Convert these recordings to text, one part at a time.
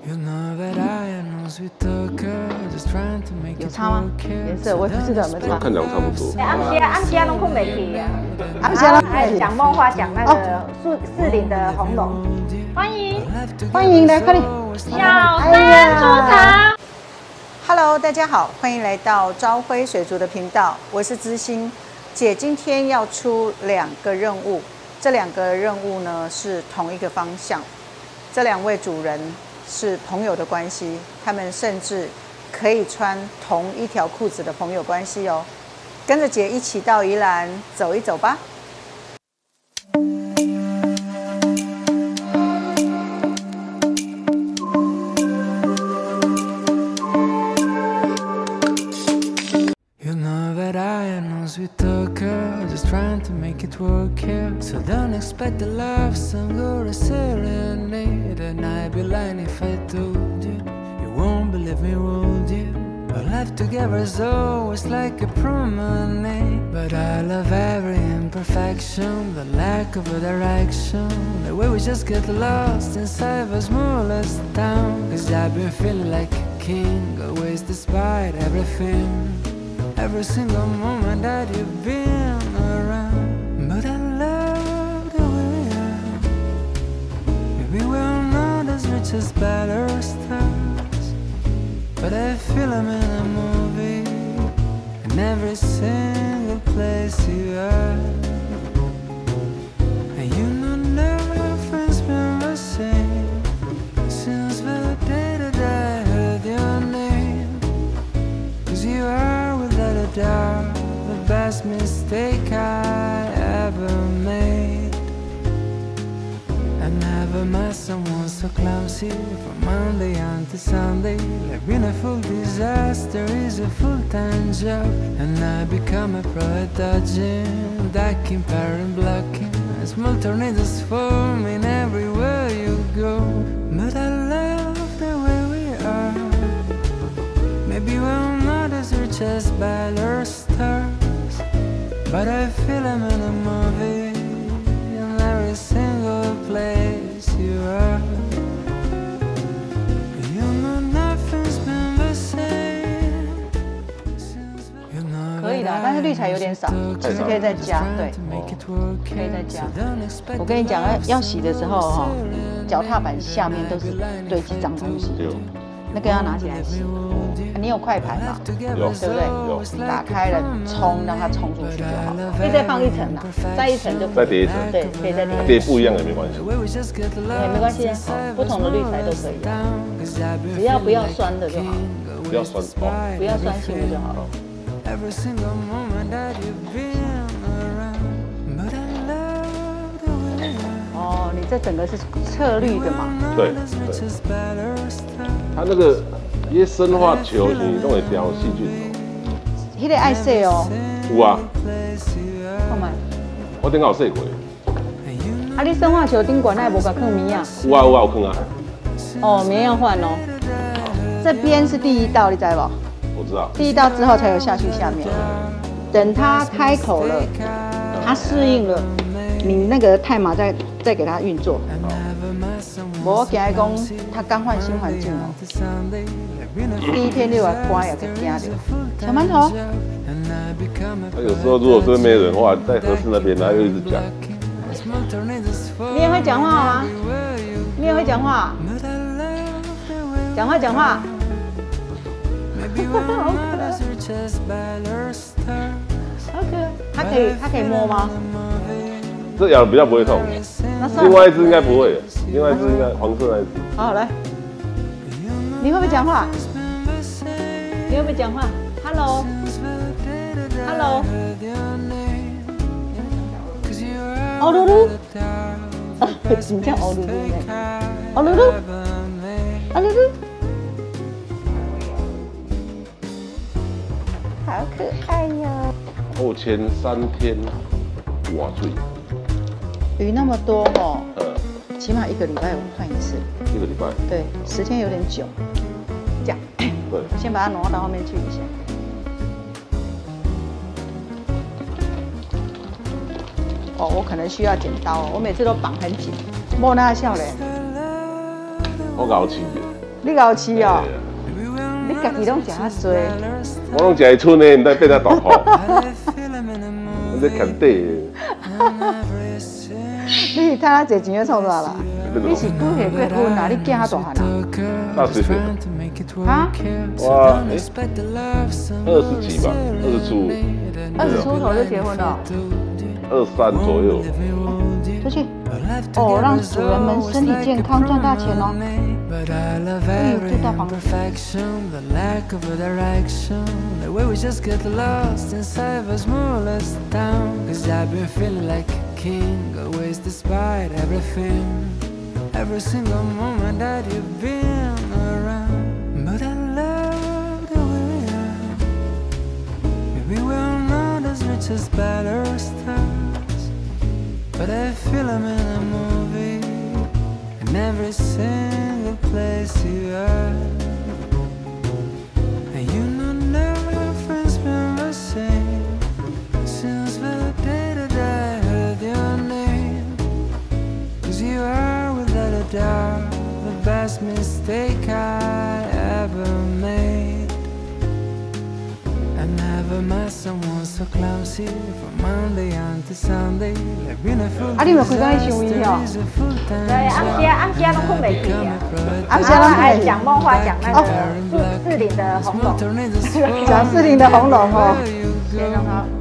有差吗？颜色我也不知道有没有差。 看起来差不多。 暗时拢困袂去啊。 暗时拢还讲梦话，讲那个士林的红楼。 欢迎来，快点。 小三出场。 Hello， 大家好，欢迎来到朝晖水族的频道，我是知心姐。今天要出2个任务，这2个任务呢是同一个方向。这2位主人是朋友的关系，他们甚至可以穿同一条裤子的朋友关系哦。跟着姐一起到宜兰走一走吧。 Sweet talker, just trying to make it work here. So don't expect the love song or a serenade. And I'd be lying if I told you, you won't believe me, would you? Our life together is always like a promenade. But I love every imperfection, the lack of a direction, the way we just get lost inside the smallest town. Cause I've been feeling like a king, always despite everything. Every single moment that you've been around. But I love the way we are. Maybe we're not as rich as better stars, but I feel I'm in a movie, in every single place you are. And you know nothing's been the same since the day that I heard your name. Cause you are without a doubt the best mistake I ever made. I never met someone so clumsy from Monday until Sunday. Like being a full disaster is a full-time job, and I become a pro at dodging, ducking, parent blocking. Small tornadoes forming everywhere you go. But I love the way we are. Maybe we're not as rich as better stars, but I feel I'm in a movie, in every single place you are. You know nothing's been the same since you know. 可以的，但是滤材有点少，只是可以再加，对，可以再加。我跟你讲，要洗的时候哈，脚踏板下面都是堆积脏东西，那个要拿起来洗。你有快排吗？ 有， 对不对？ 有。 打开了冲，让它冲出去就好了。可以再放1层啦，再1层就再叠1层。 对，可以再叠。 叠不一样也没关系。 也没关系啊，不同的滤材都可以啊，只要不要酸的就好。 不要酸哦， 不要酸性的就好了。哦，你这整个是侧滤的嘛？ 对。它那个一些生化球你都会掉细菌哦。 迄个爱洗哦。 有啊。 看卖。 我顶下有洗过。 啊，你生化球顶管那无甲放棉啊？ 有啊有啊有放啊。 哦，棉要换哦。这边是第1道，你知不？ 我知道。 第1道之后才有下去下面。等它开口了，它适应了，你那个泰马再给它运作。我惊伊讲，他刚换新环境哦。第1天就要刮也给惊着。小馒头。 他有时候如果这边没人的话，在合适那边，他又一直讲。 你也会讲话吗？你也会讲话？讲话讲话。好可爱。它可以摸吗？ 这咬比较不会痛。另外一只应该不会，另外一只应该黄色那一只。 好，来，你会不会讲话？你会不会讲话 ？Hello，Hello， 欧噜噜，你叫欧噜噜呢？欧噜噜，欧噜噜，好可爱哟！ 后前3天哇水。 鱼那么多哦，起码1个礼拜我换1次。 1个礼拜？对 ，10天有点久。这样，对，先把它挪到后面去一下。哦，我可能需要剪刀哦，我每次都绑很紧，摸那笑嘞。 我搞起的。 你搞吃哦？你家己拢食啊多。 我拢食一寸的，唔得变成大号。你在啃地。 你趁啊侪钱要创啥啦？你是拄下结婚啊？你囝较大汉啊 ？20岁。 啊？ 哇，20几吧，20出。 20出头就结婚了 ？23左右。 出去。哦，让主人们身体健康，赚大钱哦。住大房子。 King, always despite everything, every single moment that you've been around. But I love the way we are. Maybe we're not as rich as better stars, but I feel I'm in a movie, in every single place you are. And you know nothing's been the same since the day that I heard your name. 'Cause you are without a doubt the best mistake I ever made. I never met someone so clumsy from Monday until Sunday. Like being a fool. 啊，你有开讲伊想伊哦？ 对，暗时拢困袂去啊。 暗时拢爱讲梦话，讲那个士林的红楼。 讲士林的红楼哦。先让他。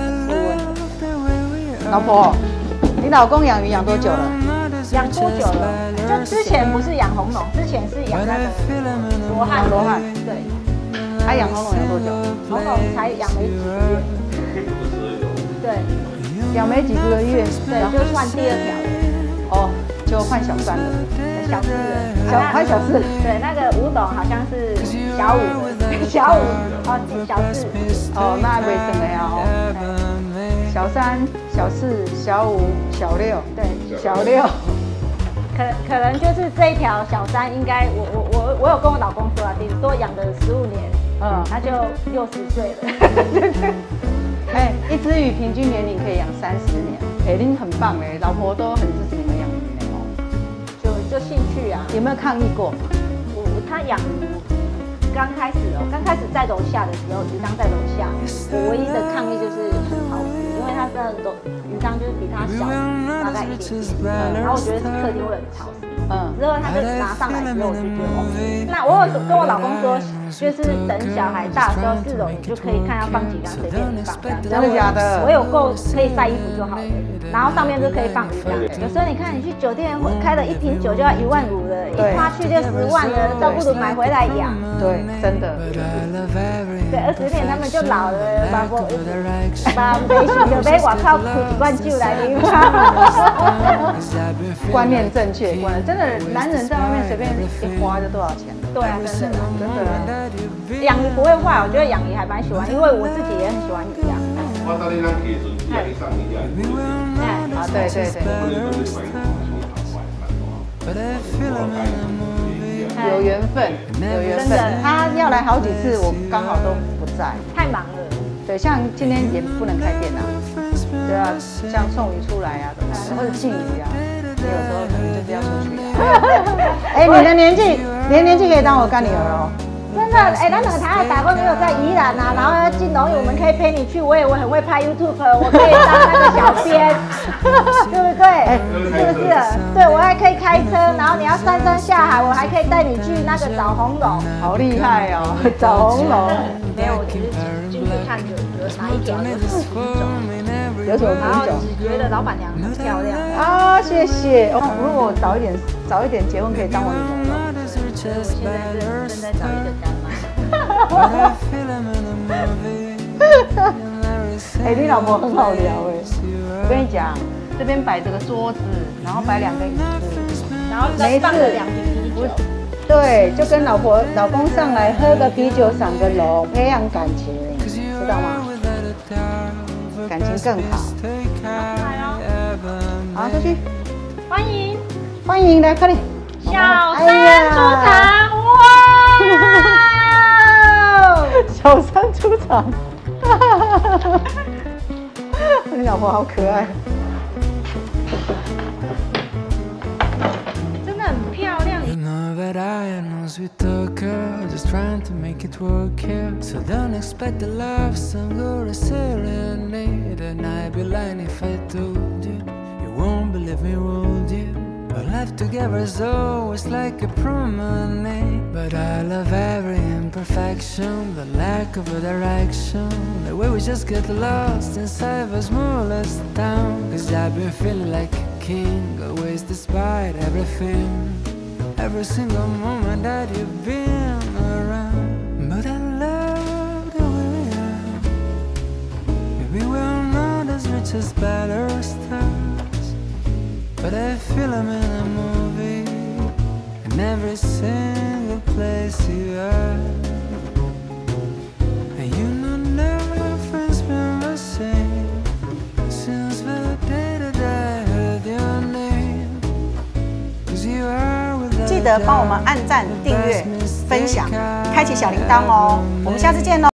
老婆，你老公养鱼养多久了？ 养多久了？就之前不是养红龙，之前是养那个罗汉。 罗汉。 对。 他养红龙养多久？ 红龙才养没几个月。对。 养没几个月， 对，就换第2条了。 哦，就换小3了。 小4了。 换小4。 对，那个5斗好像是小5，小5哦，小4。 哦，那袂算的呀哦。小3、小4、小5、小6， 对， 小6。 可能就是这一条小3，应该我有跟我老公说啊，顶多养了15年，他就60岁了。 哎，一只鱼平均年龄可以养30年，哎，您很棒哎，老婆都很支持你们养鱼呢哦。 就兴趣啊。 有没有抗议过？ 他养鱼刚开始在楼下的时候，鱼缸在楼下，我唯一的抗议就是很吵，因为他的鱼缸就是比他小大概1点点，然后我觉得客厅会很吵。之后他就拿上来之后，我就觉得哦，那我有跟我老公说，就是等小孩大的时候，4楼你就可以看要放几缸，随便你放这样。 真的假的？ 我有够可以晒衣服就好了，然后上面就可以放鱼缸。有时候你看你去酒店开了1瓶酒就要15000了，一花去就10万了，倒不如买回来养。 对，真的。 对，20年他们就老了，把没事就买外口开1罐酒来啉。 观念正确，真的，男人在外面随便一花就多少钱？ 对啊，真的。养鱼不会坏，我觉得养鱼还蛮喜欢，因为我自己也很喜欢鱼啊。 啊，对对对。有缘分，有缘分。他要来好几次，我刚好都不在， 太忙了。 对，像今天也不能开店啊。对啊，像送鱼出来啊，或者进鱼啊，有时候可能就是要出去啊。哎，你的年纪可以当我干女儿哦。 真的，哎，那个台湾打工没有在宜兰啊，然后要进农业，我们可以陪你去。我很会拍 YouTube， 我可以当那个小编，对不对？是不是？对，我还可以开车，然后你要上山下海，我还可以带你去那个找红龙。 好厉害哦，找红龙。 没有，我只是进去看有哪一条有什么品种， 有什么品种？ 觉得老板娘很漂亮啊，谢谢。如果我早一点结婚，可以当我女朋友。 我现在正在找一个干妈。 哎，你老婆很好聊哎。我跟你讲，这边摆这个桌子，然后摆2个椅子， 然后再放了2瓶啤酒。 对，就跟老公上来喝个啤酒，赏个龙，培养感情，知道吗？感情更好。 来哦， 好，出去。欢迎来，快点。 小3出场，哇！ 小3出场，你老婆好可爱， 真的很漂亮。 as we talk, just trying to make it work here. So don't expect the love song or a serenade. And I'd be lying if I told you, you won't believe me, would you? Our life together is always like a promenade. But I love every imperfection, the lack of a direction, the way we just get lost inside the smallest town. Cause I've been feeling like a king, always despite everything, every single moment that you've been around. But I love the way we are. Maybe we're not as rich as better stars, but I feel I'm in a movie, in every single place you are. And you know nothing's been the same since the day that I heard your name. 'Cause you are without 记得帮我们按赞、订阅、分享、开启小铃铛哦。我们下次见喽。